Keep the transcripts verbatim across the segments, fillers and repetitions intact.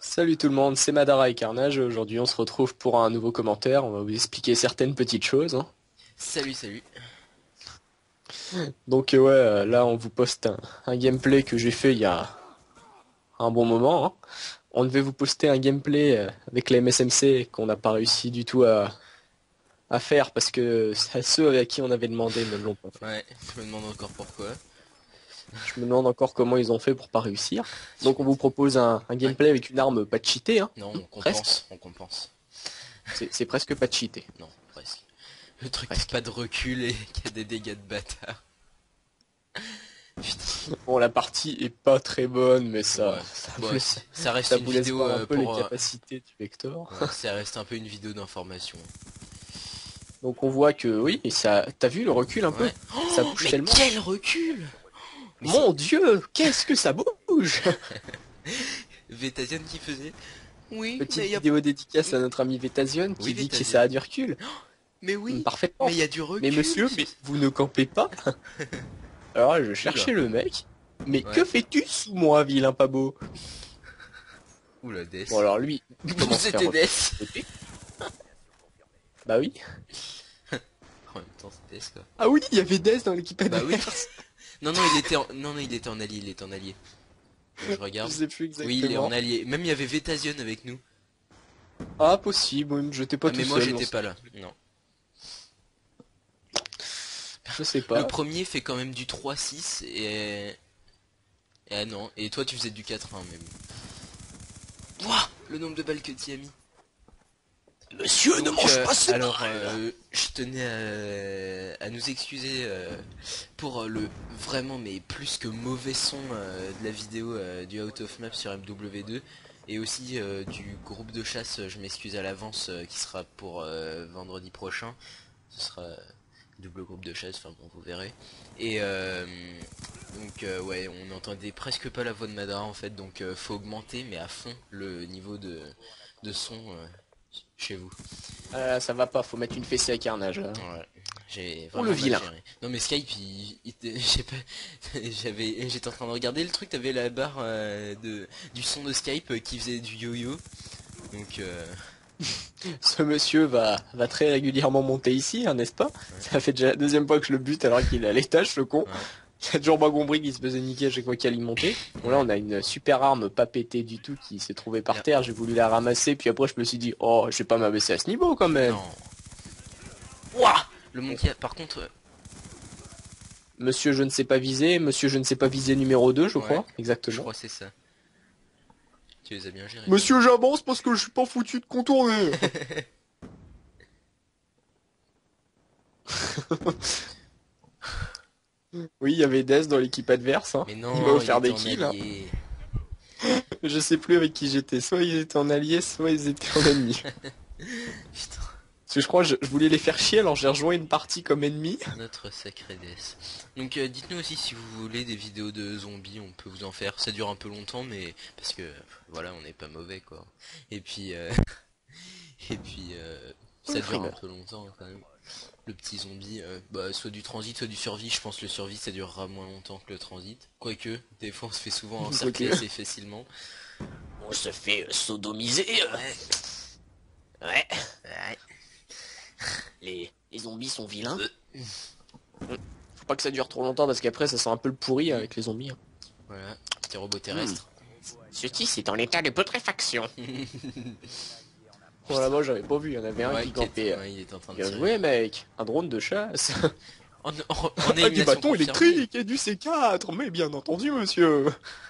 Salut tout le monde, c'est Madara et Carnage. Aujourd'hui, on se retrouve pour un nouveau commentaire. On va vous expliquer certaines petites choses, hein. Salut, salut. Donc, euh, ouais, euh, là, on vous poste un, un gameplay que j'ai fait il y a un bon moment, hein. On devait vous poster un gameplay euh, avec la M S M C qu'on n'a pas réussi du tout à, à faire parce que ceux à qui on avait demandé ne l'ont pas fait. Ouais, je me demande encore pourquoi. Je me demande encore comment ils ont fait pour pas réussir. Tu Donc, on vous m'étonnes. propose un, un Ouais. gameplay avec une arme pas cheatée, hein. Non, on Presque. compense, on compense. C'est c'est presque pas cheaté. Non, presque. Le truc qui a Presque. pas de recul et qui a des dégâts de bâtard. Putain. Bon, la partie est pas très bonne, mais ça, Ouais. ça, Bon, vous c- ça reste ça une vous laisse vidéo voir un euh, peu les pour... euh, capacités du Vector. ouais, ça reste un peu une vidéo d'information. Donc on voit que oui, et ça, t'as vu le recul un peu? Ouais. Ça Oh, bouge mais tellement. quel recul. Mais c'est Mon Dieu, qu'est-ce que ça bouge! Vétasian qui faisait. Oui, Petite mais y a... vidéo dédicace à notre ami Vétasion qui Oui, dit que Vétasian. ça a du recul. Mais Hum, oui, Parfaitement. mais il y a du recul. Mais monsieur, mais vous ne campez pas? Alors là, je cherchais le mec. Mais Ouais. que fais-tu sous moi, vilain pas beau? Oula, Death. Bon alors lui, il commence à faire C'était autre Death. chose. Bah oui. En même temps, c'est Death quoi. Ah oui, il y avait Death dans l'équipe Bah oui. adverse. Non, non, il était en... non, non, il était en allié, il était en allié. Euh, Je Je regarde. sais plus Oui, il est en exactement. allié. Même il y avait Vétasian avec nous. Ah possible, j'étais pas Ah, tout mais moi seul. j'étais non. pas là. Non. Je sais Le pas. premier fait quand même du trois six et... et... Ah non. Et toi tu faisais du quatre un même. Ouah, le nombre de balles que tu as mis. Monsieur, ne Donc, mange euh, pas ce alors, bal. euh, je tenais à, à nous excuser euh, pour le vraiment mais plus que mauvais son euh, de la vidéo euh, du Out of Map sur M W deux et aussi euh, du groupe de chasse. Je m'excuse à l'avance euh, qui sera pour euh, vendredi prochain. Ce sera double groupe de chasse, enfin bon vous verrez. Et euh, donc euh, ouais, on n'entendait presque pas la voix de Madara en fait, donc euh, faut augmenter mais à fond le niveau de, de son euh, chez vous. Euh, ça va pas, faut mettre une fessée à Carnage, là. Ouais, j'ai Oh vraiment le mal vilain. géré. Non mais Skype, il, il était- je sais pas, j'avais, j'étais en train de regarder le truc, t'avais la barre euh, de du son de Skype euh, qui faisait du yo-yo. Donc euh, Ce monsieur va, va très régulièrement monter ici, hein, n'est-ce pas? ouais, Ça fait déjà la deuxième fois que je le bute alors qu'il est à l'étage, ce con. ouais. Il a toujours pas compris qu'il se faisait niquer à chaque fois qu'il y monter. Bon là on a une super arme pas pétée du tout qui s'est trouvée par Là. terre, j'ai voulu la ramasser, puis après je me suis dit, oh je vais pas m'abaisser à ce niveau quand même. Non. Ouah, le monkey, par contre, euh, Monsieur je ne sais pas viser, monsieur je ne sais pas viser numéro deux je ouais, crois, je exactement. crois que c'est ça. Tu les as bien gérés. Monsieur j'avance parce que je suis pas foutu de contourner. Oui, il y avait Death dans l'équipe adverse, hein. Mais Il m'a non, il offert était des en kills, hein. allié. Je sais plus avec qui j'étais. Soit ils étaient en allié, soit ils étaient en ennemi. Putain, Parce que je crois que je, je voulais les faire chier, alors j'ai rejoint une partie comme ennemi. notre sacré déesse. Donc euh, dites-nous aussi si vous voulez des vidéos de zombies, on peut vous en faire. Ça dure un peu longtemps, mais parce que voilà, on n'est pas mauvais quoi. Et puis euh... et puis euh... ça Le dure un frimeur. peu longtemps quand même. Le petit zombie, euh, bah soit du transit, soit du survie. Je pense que le survie ça durera moins longtemps que le transit. Quoique, des fois on se fait souvent encercler Quoique. assez facilement. On se fait sodomiser. Ouais, Ouais. ouais. Les, les zombies sont vilains. Euh. Faut pas que ça dure trop longtemps parce qu'après ça sent un peu le pourri avec les zombies, hein. Voilà, petit robot terrestre. Ceci c'est en état de putréfaction. Voilà, moi j'avais pas vu, il y en avait un Ouais, qui qui est- campait. ouais, il est en train de Bien tirer. joué mec, un drone de chasse. En, en, en Ah, du élimination bâton confirmée. électrique et du C quatre, mais bien entendu monsieur.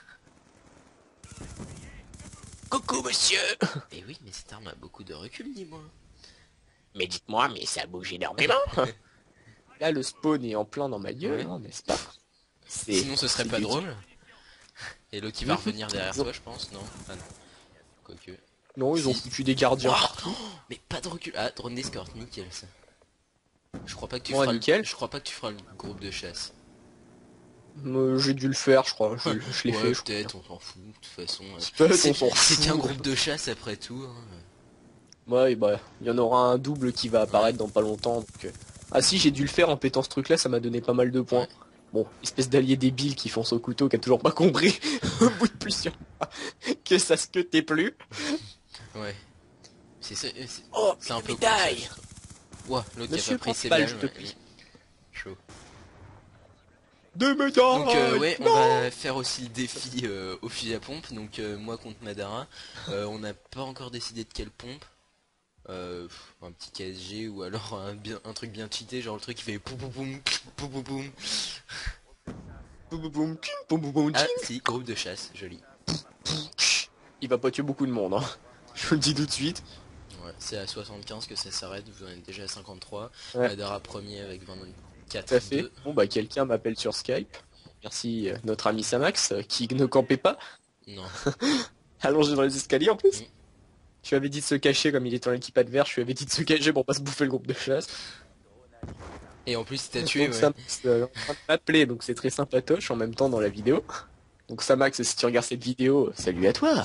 Coucou monsieur. Et oui, mais cette arme a beaucoup de recul, dis-moi. Mais dites-moi, mais ça bouge énormément. Là le spawn est en plein dans ma gueule, Ouais. hein, n'est-ce pas? C'est- Sinon, ce serait c'est pas du- drôle. Et l'autre qui va revenir derrière toi, je pense, non? Ah non. Quoique. Non, ils ont Si. foutu des gardiens Ouah, partout. mais pas de recul. Ah, drone d'escorte, nickel ça. Je crois pas que tu Ouais, feras. nickel. Le... Je crois pas que tu feras le groupe de chasse. Euh, J'ai dû le faire, je crois. Je, je l'ai Ouais, fait, je crois. peut-être, on s'en fout. De toute façon, euh, Peut-être, c'est on s'en c'est fout. qu'un groupe de chasse après tout. Hein. Ouais, bah, il y en aura un double qui va apparaître dans pas longtemps. Donc, euh. Ah si, j'ai dû le faire en pétant ce truc-là, ça m'a donné pas mal de points. Ouais. Bon, espèce d'allié débile qui fonce au couteau, qui a toujours pas compris, au bout de plusieurs mois, que ça se que t'es plus. Ouais. C'est ça. C'est Oh, c'est un une peu médaille. con, ça, je trouve. Ouah, l'autre qui a Monsieur, pas pris prends ses balle, balles. je te Ouais. prie. Chaud. Deux Donc euh, médailles. ouais, on Non. va faire aussi le défi euh, au fusil à pompe. Donc euh, moi contre Madara. Euh, on n'a pas encore décidé de quelle pompe. Euh, pff, un petit K S G ou alors un, bien, un truc bien cheaté, genre le truc qui fait poum poum poum poum poum poum. Boum boum boum, tching, boum boum boum, Ah tching. si, groupe de chasse, joli. Il va pas tuer beaucoup de monde, hein. Je vous le dis tout de suite. Ouais, c'est à soixante-quinze que ça s'arrête, vous en êtes déjà à cinquante-trois. Ouais, Madara premier avec tout à vingt-quatre fait. deux. Bon bah quelqu'un m'appelle sur Skype. Merci euh, notre ami Samax euh, qui ne campait pas, Non. allongé dans les escaliers en plus. Mm. Je lui avais dit de se cacher comme il était dans l'équipe adverse, je lui avais dit de se cacher pour pas se bouffer le groupe de chasse. Et en plus t'as tué, Donc ouais. Samax euh, est en train de m'appeler, donc c'est très sympatoche en même temps dans la vidéo. Donc Samax, si tu regardes cette vidéo, salut à toi.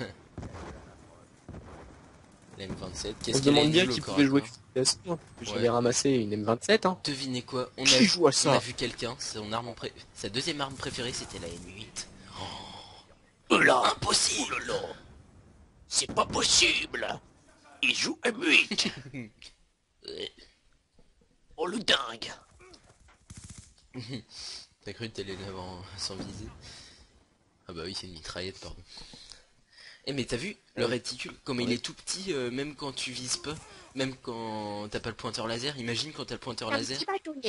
La M vingt-sept, On qu'est-ce se qu'elle est demande bien nulle au qui corps pouvait à jouer corps. Fidesz, hein. J'avais Ouais. ramassé une M vingt-sept, hein. Devinez quoi, on a, Qui joue à on a ça? vu quelqu'un, son arme pré... sa deuxième arme préférée c'était la M huit. Oh là, Impossible. oh là là. C'est pas possible. Il joue M huit. Oh le dingue. T'as cru que t'allais l'avoir sans viser? Ah bah oui, c'est une mitraillette, pardon. Eh mais t'as vu le Ouais. réticule, comme il Ouais. est tout petit, euh, même quand tu vises pas, même quand t'as pas le pointeur laser, imagine quand t'as le pointeur laser.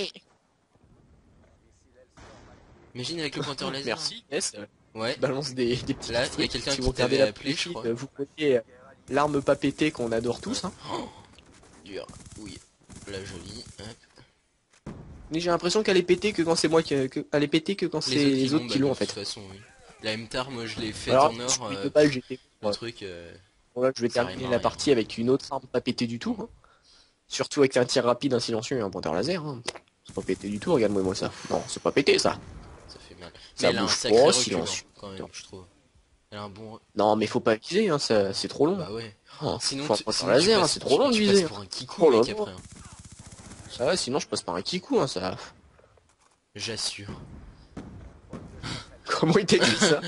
Imagine avec le pointeur laser. Merci Inès, euh, Ouais, qui balance des, des petits là, il y a trucs. quelqu'un Si qui vous regardez t'avait la appelé, je politique, crois. euh, vous connaissez euh, l'arme pas pétée qu'on adore tous, hein. Dur, oui. Là, joli. Hop. Mais j'ai l'impression qu'elle est pétée que quand c'est moi qui, que, elle est pétée que quand c'est Les autres qui les l'ont, autres bah, qui de l'ont en toute fait. façon, oui. La M-Tar, moi je l'ai faite Alors, en or, celui de euh, balle, j'étais. le Ouais. truc, euh, Voilà, je vais ça rime terminer à la rien. partie avec une autre arme pas pétée du tout, hein. Surtout avec un tir rapide, un silencieux et un pointeur laser, hein. C'est pas pété du tout, regarde-moi moi ça. Non, c'est pas pété ça. Ça fait mal. Mais Ça elle a un bouge sacré pas, recul, hein, silencieux. quand même, je trouve. Elle a un bon... Non, mais faut pas viser, hein, ça, c'est trop long. Bah ouais. Oh, Sinon, faut un tu, pointeur sinon tu laser, hein, passes, c'est trop tu, long de tu passes viser, hein. pour un kikou, Oh là mec, là. après. Hein. Ça va, sinon je passe par un kikou, hein, ça. J'assure. Comment il t'écrit ça?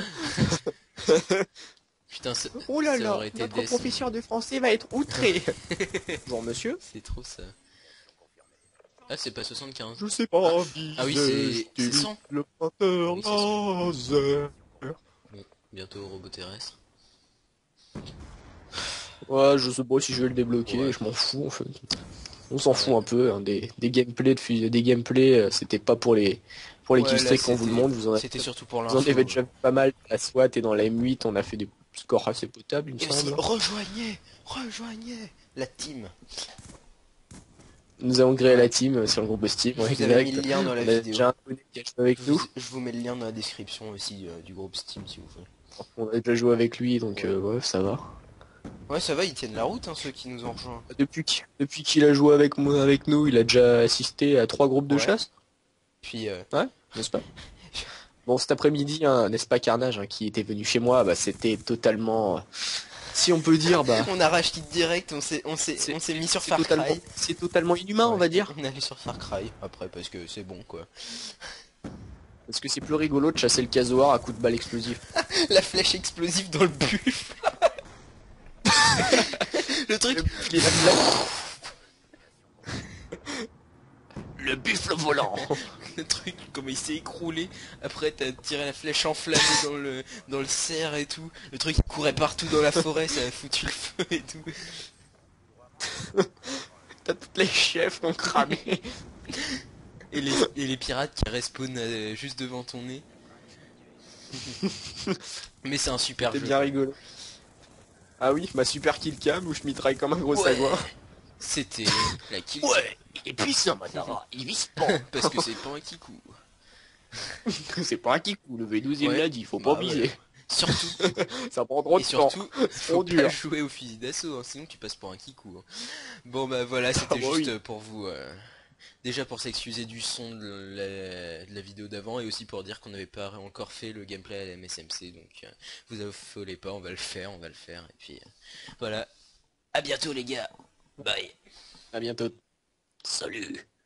Putain, ça, Oh là ça là, aurait été notre des... professeur de français va être outré. Bonjour monsieur. C'est trop ça. Ah, c'est pas soixante-quinze. Je sais pas viser, Ah oui, c'est- je c'est t'ai cent. mis le pointeur Oui, c'est cent. laser. Bon, bientôt au robot terrestre. Ouais, je sais pas si je vais le débloquer, Ouais. je m'en fous en fait. On s'en Ouais. fout un peu, hein, des, des gameplays de fu- des gameplays, euh, c'était pas pour les pour les Ouais, là, killstreaks qu'on vous c'était- demande, vous en avez, C'était surtout pour vous en l'info. avez déjà vu pas mal dans la SWAT et dans la M huit, on a fait des scores assez potables, il me Et aussi, semble. rejoignez, rejoignez la team. Nous avons créé Ouais. la team euh, sur le groupe Steam, Je ouais, vous avais mis exact. le lien dans la On a vidéo. déjà un abonné qui a joué avec Je nous, vous, je vous mets le lien dans la description aussi euh, du groupe Steam si vous voulez. on a déjà joué avec lui, donc Ouais. euh, ouais, ça va. Ouais, ça va, ils tiennent la route, hein, ceux qui nous ont rejoints. Depuis qu'il depuis qu'il a joué avec moi, avec nous, il a déjà assisté à trois groupes de Ouais. chasse, Puis, euh, n'est-ce pas? Bon, cet après-midi, hein, n'est-ce pas Carnage, hein, qui était venu chez moi, bah c'était totalement, euh, si on peut dire, bah on arrache kit direct, on s'est on s'est c'est on s'est mis sur c'est Far totalement, Cry. c'est totalement inhumain, on Ouais, va dire, On est allé sur Far Cry après parce que c'est bon quoi. parce que c'est plus rigolo de chasser le casoar à coups de balles explosives. La flèche explosive dans le buffle. Le truc. Il est là, là. Le buffle volant. Le truc, comme il s'est écroulé, après t'as tiré la flèche enflammée dans le dans le cerf et tout. Le truc il courait partout dans la forêt, ça a foutu le feu et tout. T'as toutes les chefs qui ont cramé. Et les, et les pirates qui respawnent euh, juste devant ton nez. Mais c'est un super C'était jeu. bien rigolo. Ah oui, ma super kill cam où je mitraille comme un gros Ouais. sagouin. C'était la kill. Ouais, il est puissant Madara, il vise pas. Parce que c'est pas un kikou. C'est pas un kikou, le V douze il Ouais. l'a dit, faut pas Bah viser. ouais. Surtout, Ça prend trop et de temps. surtout, faut trop pas dur. jouer au fusil d'assaut, hein, sinon tu passes pour un kikou. hein. Bon bah voilà, c'était Ah bah juste oui. pour vous, euh, déjà pour s'excuser du son de la, de la vidéo d'avant et aussi pour dire qu'on n'avait pas encore fait le gameplay à la M S M C, donc euh, vous affolez pas, on va le faire, on va le faire, et puis euh, voilà. À bientôt les gars, bye. À bientôt. Salut.